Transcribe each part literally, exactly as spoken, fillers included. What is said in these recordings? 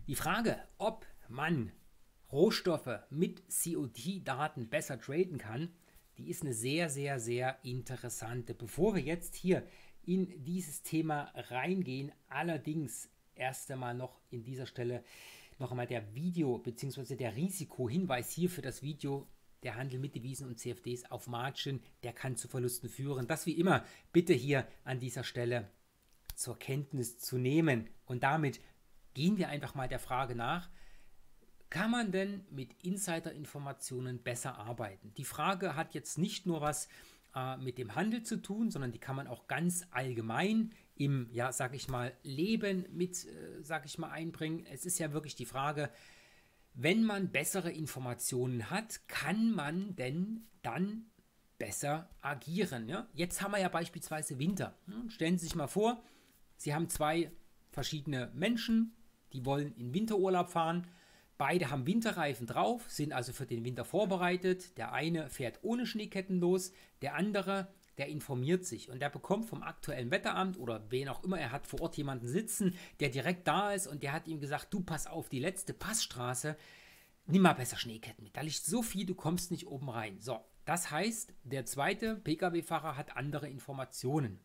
Die Frage, ob man Rohstoffe mit C O T-Daten besser traden kann, die ist eine sehr, sehr, sehr interessante. Bevor wir jetzt hier in dieses Thema reingehen, allerdings erst einmal noch in dieser Stelle noch einmal der Video- bzw. der Risikohinweis hier für das Video. Der Handel mit Devisen und C F Ds auf Margin, der kann zu Verlusten führen. Das wie immer bitte hier an dieser Stelle zur Kenntnis zu nehmen. Und damit gehen wir einfach mal der Frage nach, kann man denn mit Insider-Informationen besser arbeiten? Die Frage hat jetzt nicht nur was äh, mit dem Handel zu tun, sondern die kann man auch ganz allgemein im, ja, sag ich mal, Leben mit, äh, sag ich mal, einbringen. Es ist ja wirklich die Frage, wenn man bessere Informationen hat, kann man denn dann besser agieren? Ja? Jetzt haben wir ja beispielsweise Winter. Ja? Stellen Sie sich mal vor, Sie haben zwei verschiedene Menschen, die wollen in Winterurlaub fahren. Beide haben Winterreifen drauf, sind also für den Winter vorbereitet. Der eine fährt ohne Schneeketten los, der andere, der informiert sich und der bekommt vom aktuellen Wetteramt oder wen auch immer, er hat vor Ort jemanden sitzen, der direkt da ist und der hat ihm gesagt, du pass auf, die letzte Passstraße, nimm mal besser Schneeketten mit, da liegt so viel, du kommst nicht oben rein. So, das heißt, der zweite Pkw-Fahrer hat andere Informationen.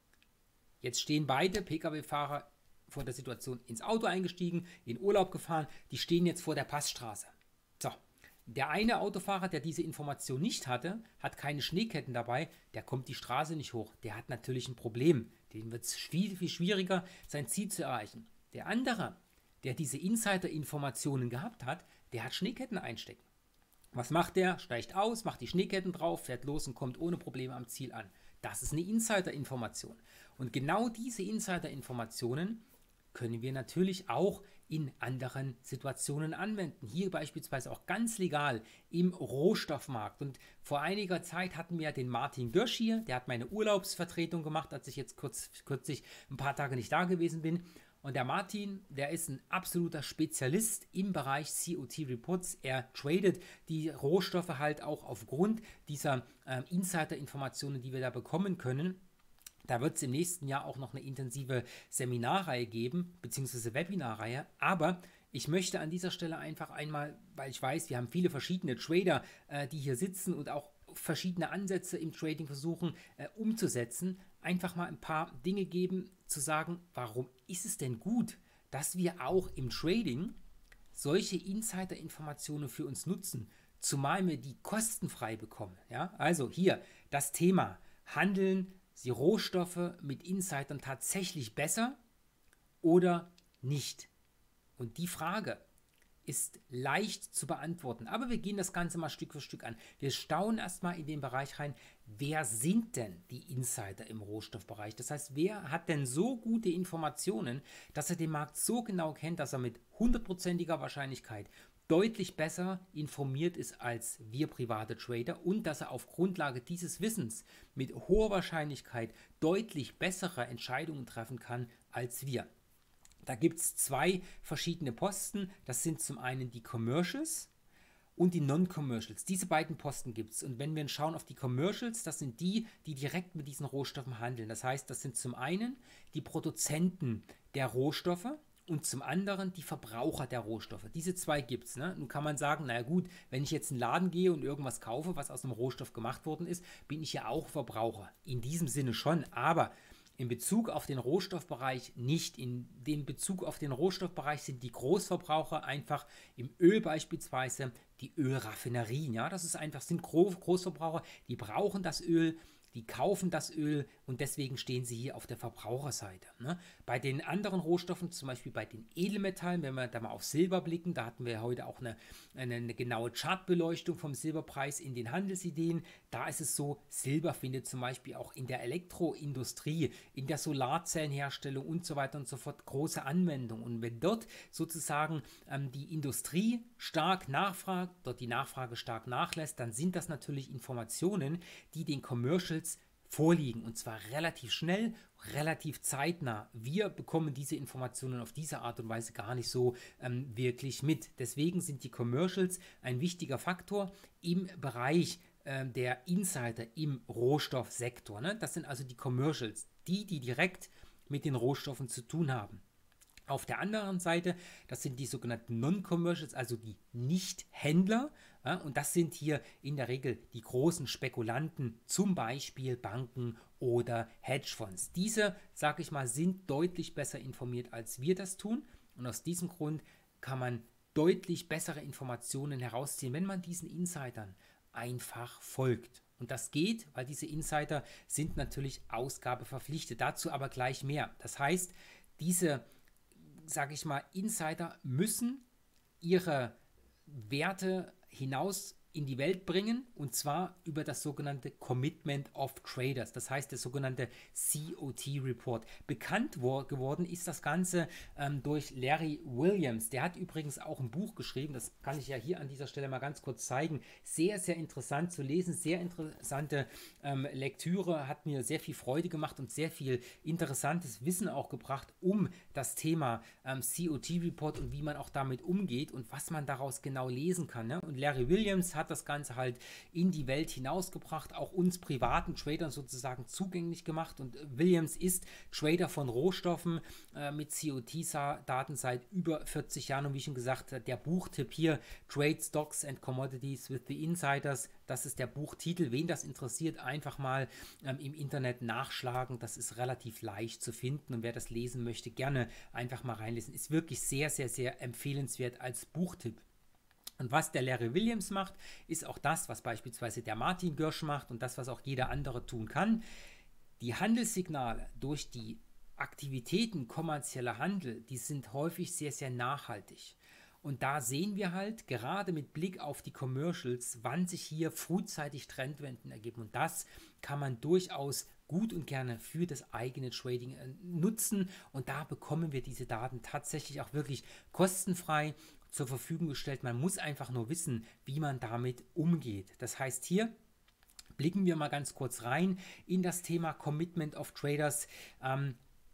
Jetzt stehen beide Pkw-Fahrer vor der Situation ins Auto eingestiegen, in Urlaub gefahren, die stehen jetzt vor der Passstraße. So, der eine Autofahrer, der diese Information nicht hatte, hat keine Schneeketten dabei, der kommt die Straße nicht hoch. Der hat natürlich ein Problem. Dem wird es viel, viel schwieriger, sein Ziel zu erreichen. Der andere, der diese Insider-Informationen gehabt hat, der hat Schneeketten einstecken. Was macht der? Steigt aus, macht die Schneeketten drauf, fährt los und kommt ohne Probleme am Ziel an. Das ist eine Insider-Information. Und genau diese Insider-Informationen können wir natürlich auch in anderen Situationen anwenden. Hier beispielsweise auch ganz legal im Rohstoffmarkt. Und vor einiger Zeit hatten wir ja den Martin Dörsch hier, der hat meine Urlaubsvertretung gemacht, als ich jetzt kurz, kürzlich ein paar Tage nicht da gewesen bin. Und der Martin, der ist ein absoluter Spezialist im Bereich C O T-Reports. Er tradet die Rohstoffe halt auch aufgrund dieser äh, Insider-Informationen, die wir da bekommen können. Da wird es im nächsten Jahr auch noch eine intensive Seminarreihe geben, beziehungsweise Webinarreihe. Aber ich möchte an dieser Stelle einfach einmal, weil ich weiß, wir haben viele verschiedene Trader, äh, die hier sitzen und auch verschiedene Ansätze im Trading versuchen äh, umzusetzen, einfach mal ein paar Dinge geben, zu sagen, warum ist es denn gut, dass wir auch im Trading solche Insider-Informationen für uns nutzen, zumal wir die kostenfrei bekommen. Ja? Also hier das Thema Handeln, die Rohstoffe mit Insidern tatsächlich besser oder nicht? Und die Frage ist leicht zu beantworten, aber wir gehen das Ganze mal Stück für Stück an. Wir staunen erstmal in den Bereich rein, wer sind denn die Insider im Rohstoffbereich? Das heißt, wer hat denn so gute Informationen, dass er den Markt so genau kennt, dass er mit hundertprozentiger Wahrscheinlichkeit deutlich besser informiert ist als wir private Trader und dass er auf Grundlage dieses Wissens mit hoher Wahrscheinlichkeit deutlich bessere Entscheidungen treffen kann als wir. Da gibt es zwei verschiedene Posten. Das sind zum einen die Commercials und die Non-Commercials. Diese beiden Posten gibt es. Und wenn wir schauen auf die Commercials, das sind die, die direkt mit diesen Rohstoffen handeln. Das heißt, das sind zum einen die Produzenten der Rohstoffe und zum anderen die Verbraucher der Rohstoffe. Diese zwei gibt es. Ne? Nun kann man sagen, naja gut, wenn ich jetzt in den Laden gehe und irgendwas kaufe, was aus einem Rohstoff gemacht worden ist, bin ich ja auch Verbraucher. In diesem Sinne schon, aber in Bezug auf den Rohstoffbereich nicht. In dem Bezug auf den Rohstoffbereich sind die Großverbraucher einfach im Öl beispielsweise die Ölraffinerien. Ja, das ist einfach, sind Großverbraucher, die brauchen das Öl, die kaufen das Öl und deswegen stehen sie hier auf der Verbraucherseite. Ne? Bei den anderen Rohstoffen, zum Beispiel bei den Edelmetallen, wenn wir da mal auf Silber blicken, da hatten wir heute auch eine, eine, eine genaue Chartbeleuchtung vom Silberpreis in den Handelsideen. Da ist es so, Silber findet zum Beispiel auch in der Elektroindustrie, in der Solarzellenherstellung und so weiter und so fort große Anwendung. Und wenn dort sozusagen ähm, die Industrie stark nachfragt, dort die Nachfrage stark nachlässt, dann sind das natürlich Informationen, die den Commercials vorliegen und zwar relativ schnell, relativ zeitnah. Wir bekommen diese Informationen auf diese Art und Weise gar nicht so ähm, wirklich mit. Deswegen sind die Commercials ein wichtiger Faktor im Bereich äh, der Insider im Rohstoffsektor. Ne? Das sind also die Commercials, die, die direkt mit den Rohstoffen zu tun haben. Auf der anderen Seite, das sind die sogenannten Non-Commercials, also die Nicht-Händler. Ja, und das sind hier in der Regel die großen Spekulanten, zum Beispiel Banken oder Hedgefonds. Diese, sage ich mal, sind deutlich besser informiert, als wir das tun. Und aus diesem Grund kann man deutlich bessere Informationen herausziehen, wenn man diesen Insidern einfach folgt. Und das geht, weil diese Insider sind natürlich ausgabeverpflichtet. Dazu aber gleich mehr. Das heißt, diese, sage ich mal, Insider müssen ihre Werte hinaus in die Welt bringen, und zwar über das sogenannte Commitment of Traders, das heißt der sogenannte C O T-Report. Bekannt wo- geworden ist das Ganze ähm, durch Larry Williams. Der hat übrigens auch ein Buch geschrieben, das kann ich ja hier an dieser Stelle mal ganz kurz zeigen. Sehr, sehr interessant zu lesen, sehr interessante ähm, Lektüre, hat mir sehr viel Freude gemacht und sehr viel interessantes Wissen auch gebracht um das Thema ähm, C O T-Report und wie man auch damit umgeht und was man daraus genau lesen kann. Ne? Und Larry Williams hat das Ganze halt in die Welt hinausgebracht, auch uns privaten Tradern sozusagen zugänglich gemacht. Und Williams ist Trader von Rohstoffen äh, mit C O T-Daten seit über vierzig Jahren. Und wie schon gesagt, der Buchtipp hier, Trade Stocks and Commodities with the Insiders, das ist der Buchtitel. Wen das interessiert, einfach mal ähm, im Internet nachschlagen. Das ist relativ leicht zu finden. Und wer das lesen möchte, gerne einfach mal reinlesen. Ist wirklich sehr, sehr, sehr empfehlenswert als Buchtipp. Und was der Larry Williams macht, ist auch das, was beispielsweise der Martin Görsch macht und das, was auch jeder andere tun kann. Die Handelssignale durch die Aktivitäten kommerzieller Handel, die sind häufig sehr, sehr nachhaltig. Und da sehen wir halt gerade mit Blick auf die Commercials, wann sich hier frühzeitig Trendwenden ergeben. Und das kann man durchaus gut und gerne für das eigene Trading äh, nutzen. Und da bekommen wir diese Daten tatsächlich auch wirklich kostenfrei zur Verfügung gestellt. Man muss einfach nur wissen, wie man damit umgeht. Das heißt, hier blicken wir mal ganz kurz rein in das Thema Commitment of Traders. Ähm,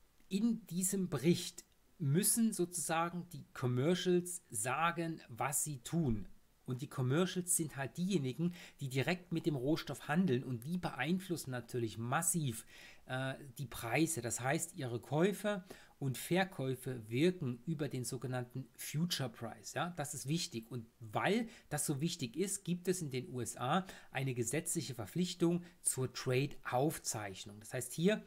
in diesem Bericht müssen sozusagen die Commercials sagen, was sie tun. Und die Commercials sind halt diejenigen, die direkt mit dem Rohstoff handeln und die beeinflussen natürlich massiv äh, die Preise. Das heißt, ihre Käufe und Verkäufe wirken über den sogenannten Future Price. Ja? Das ist wichtig. Und weil das so wichtig ist, gibt es in den U S A eine gesetzliche Verpflichtung zur Trade-Aufzeichnung. Das heißt, hier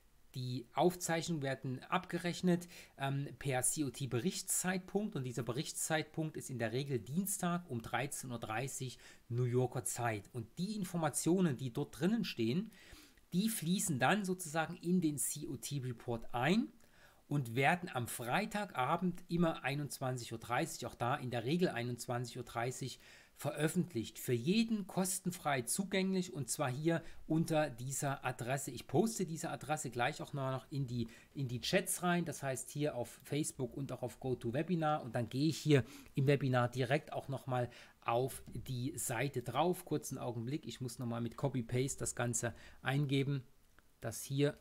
die Aufzeichnungen werden abgerechnet ähm, per C O T-Berichtszeitpunkt und dieser Berichtszeitpunkt ist in der Regel Dienstag um dreizehn Uhr dreißig New Yorker Zeit. Und die Informationen, die dort drinnen stehen, die fließen dann sozusagen in den C O T-Report ein und werden am Freitagabend immer einundzwanzig Uhr dreißig, auch da in der Regel einundzwanzig Uhr dreißig, veröffentlicht. Für jeden kostenfrei zugänglich und zwar hier unter dieser Adresse. Ich poste diese Adresse gleich auch noch in die, in die Chats rein, das heißt hier auf Facebook und auch auf GoToWebinar und dann gehe ich hier im Webinar direkt auch nochmal auf die Seite drauf. Kurzen Augenblick, ich muss nochmal mit Copy-Paste das Ganze eingeben. Das hier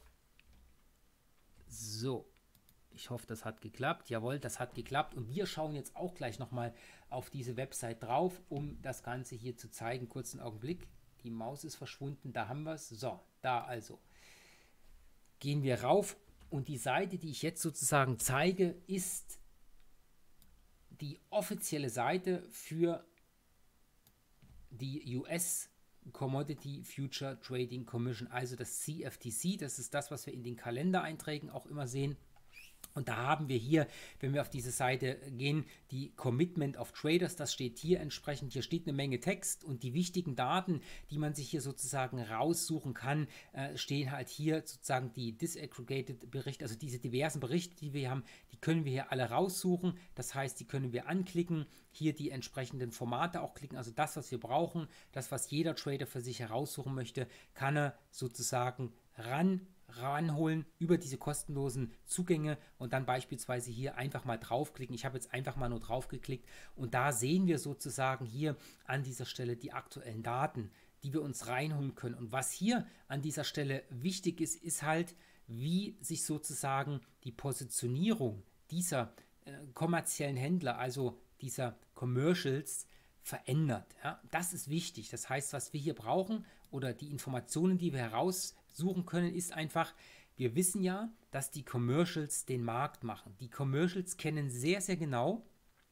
so. Ich hoffe, das hat geklappt. Jawohl, das hat geklappt. Und wir schauen jetzt auch gleich nochmal auf diese Website drauf, um das Ganze hier zu zeigen. Kurzen Augenblick. Die Maus ist verschwunden. Da haben wir es. So, da also. Gehen wir rauf. Und die Seite, die ich jetzt sozusagen zeige, ist die offizielle Seite für die U S Commodity Future Trading Commission, also das C F T C. Das ist das, was wir in den Kalendereinträgen auch immer sehen. Und da haben wir hier, wenn wir auf diese Seite gehen, die Commitment of Traders, das steht hier entsprechend. Hier steht eine Menge Text und die wichtigen Daten, die man sich hier sozusagen raussuchen kann, äh, stehen halt hier sozusagen die disaggregated Berichte, also diese diversen Berichte, die wir haben, die können wir hier alle raussuchen. Das heißt, die können wir anklicken, hier die entsprechenden Formate auch klicken, also das, was wir brauchen, das, was jeder Trader für sich heraussuchen möchte, kann er sozusagen ran ranholen über diese kostenlosen Zugänge und dann beispielsweise hier einfach mal draufklicken. Ich habe jetzt einfach mal nur drauf geklickt und da sehen wir sozusagen hier an dieser Stelle die aktuellen Daten, die wir uns reinholen können. Und was hier an dieser Stelle wichtig ist, ist halt, wie sich sozusagen die Positionierung dieser äh, kommerziellen Händler, also dieser Commercials, verändert. Ja, das ist wichtig. Das heißt, was wir hier brauchen oder die Informationen, die wir heraussuchen können, ist einfach, Wir wissen ja, dass die Commercials den Markt machen. Die Commercials kennen sehr, sehr genau,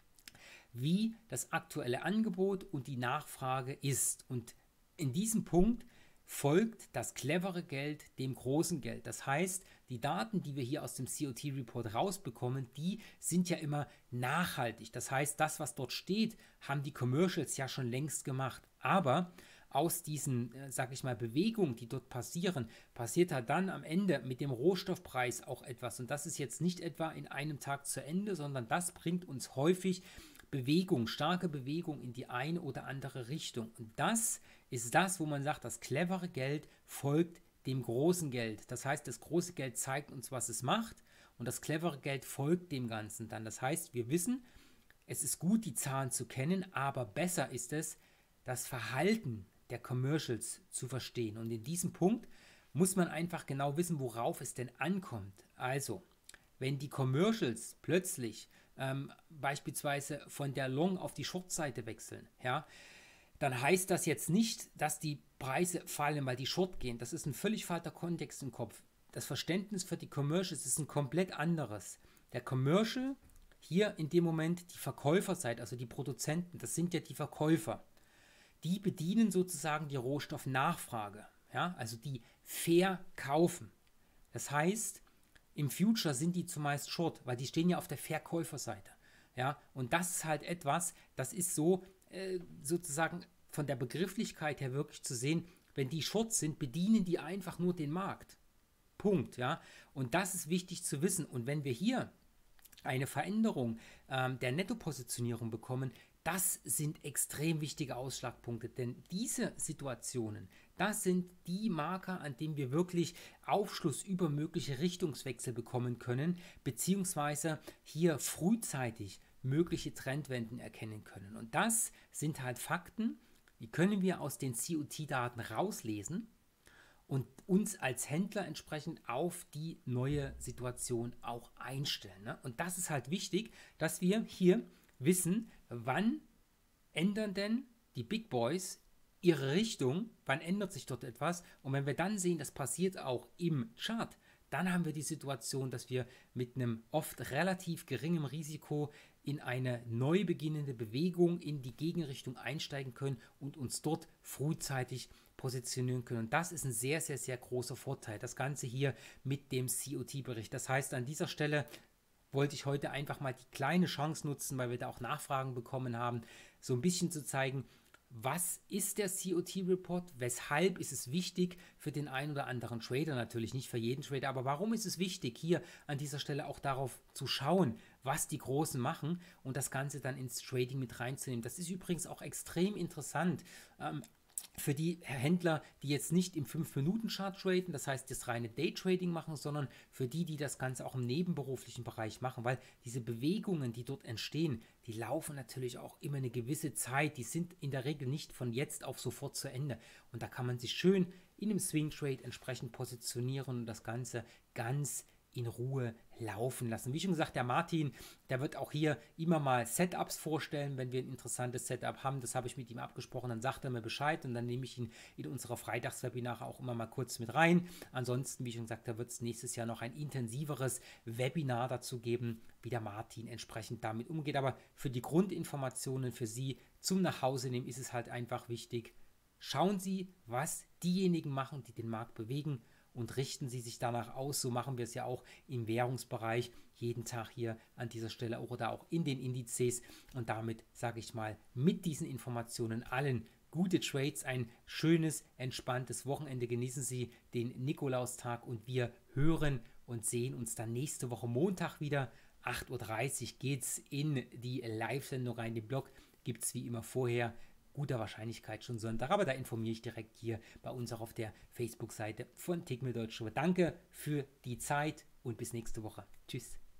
wie das aktuelle Angebot und die Nachfrage ist. Und in diesem Punkt folgt das clevere Geld dem großen Geld. Das heißt, die Daten, die wir hier aus dem C O T-Report rausbekommen, die sind ja immer nachhaltig. Das heißt, das, was dort steht, haben die Commercials ja schon längst gemacht. Aber aus diesen, äh, sag ich mal, Bewegungen, die dort passieren, passiert halt dann am Ende mit dem Rohstoffpreis auch etwas. Und das ist jetzt nicht etwa in einem Tag zu Ende, sondern das bringt uns häufig Bewegung, starke Bewegung in die eine oder andere Richtung. Und das ist das, wo man sagt, das clevere Geld folgt dem großen Geld. Das heißt, das große Geld zeigt uns, was es macht, und das clevere Geld folgt dem Ganzen dann. Das heißt, wir wissen, es ist gut, die Zahlen zu kennen, aber besser ist es, das Verhalten der Commercials zu verstehen. Und in diesem Punkt muss man einfach genau wissen, worauf es denn ankommt. Also, wenn die Commercials plötzlich ähm, beispielsweise von der Long auf die Short-Seite wechseln, ja, dann heißt das jetzt nicht, dass die Preise fallen, weil die Short gehen. Das ist ein völlig falscher Kontext im Kopf. Das Verständnis für die Commercials ist ein komplett anderes. Der Commercial, hier in dem Moment die Verkäuferseite, also die Produzenten, das sind ja die Verkäufer. Die bedienen sozusagen die Rohstoffnachfrage, ja, also die verkaufen. Das heißt, im Future sind die zumeist short, weil die stehen ja auf der Verkäuferseite. Ja, und das ist halt etwas, das ist so äh, sozusagen von der Begrifflichkeit her wirklich zu sehen, wenn die short sind, bedienen die einfach nur den Markt. Punkt, ja. Und das ist wichtig zu wissen. Und wenn wir hier eine Veränderung ähm, der Nettopositionierung bekommen, das sind extrem wichtige Ausschlagpunkte, denn diese Situationen, das sind die Marker, an denen wir wirklich Aufschluss über mögliche Richtungswechsel bekommen können, beziehungsweise hier frühzeitig mögliche Trendwenden erkennen können. Und das sind halt Fakten, die können wir aus den C O T-Daten rauslesen und uns als Händler entsprechend auf die neue Situation auch einstellen. Ne? Und das ist halt wichtig, dass wir hier wissen, wann ändern denn die Big Boys ihre Richtung, wann ändert sich dort etwas, und wenn wir dann sehen, das passiert auch im Chart, dann haben wir die Situation, dass wir mit einem oft relativ geringem Risiko in eine neu beginnende Bewegung in die Gegenrichtung einsteigen können und uns dort frühzeitig positionieren können. Und das ist ein sehr, sehr, sehr großer Vorteil. Das Ganze hier mit dem C O T-Bericht. Das heißt, an dieser Stelle wollte ich heute einfach mal die kleine Chance nutzen, weil wir da auch Nachfragen bekommen haben, so ein bisschen zu zeigen, was ist der C O T-Report, weshalb ist es wichtig für den einen oder anderen Trader, natürlich nicht für jeden Trader, aber warum ist es wichtig, hier an dieser Stelle auch darauf zu schauen, was die Großen machen und das Ganze dann ins Trading mit reinzunehmen. Das ist übrigens auch extrem interessant. Ähm, Für die Händler, die jetzt nicht im fünf Minuten Chart traden, das heißt das reine Daytrading machen, sondern für die, die das Ganze auch im nebenberuflichen Bereich machen, weil diese Bewegungen, die dort entstehen, die laufen natürlich auch immer eine gewisse Zeit, die sind in der Regel nicht von jetzt auf sofort zu Ende. Und da kann man sich schön in einem Swing Trade entsprechend positionieren und das Ganze ganz in Ruhe laufen lassen. Wie schon gesagt, der Martin, der wird auch hier immer mal Setups vorstellen, wenn wir ein interessantes Setup haben. Das habe ich mit ihm abgesprochen, dann sagt er mir Bescheid und dann nehme ich ihn in unsere Freitagswebinare auch immer mal kurz mit rein. Ansonsten, wie schon gesagt, da wird es nächstes Jahr noch ein intensiveres Webinar dazu geben, wie der Martin entsprechend damit umgeht. Aber für die Grundinformationen für Sie zum Nachhause nehmen ist es halt einfach wichtig, schauen Sie, was diejenigen machen, die den Markt bewegen, und richten Sie sich danach aus. So machen wir es ja auch im Währungsbereich jeden Tag hier an dieser Stelle oder auch in den Indizes. Und damit sage ich mal, mit diesen Informationen allen gute Trades, ein schönes, entspanntes Wochenende. Genießen Sie den Nikolaustag und wir hören und sehen uns dann nächste Woche Montag wieder. acht Uhr dreißig geht es in die Live-Sendung rein. Den Blog gibt es wie immer vorher. Guter Wahrscheinlichkeit schon Sonntag, aber da informiere ich direkt hier bei uns auch auf der Facebook-Seite von Tick mir Deutsch. Danke für die Zeit und bis nächste Woche. Tschüss.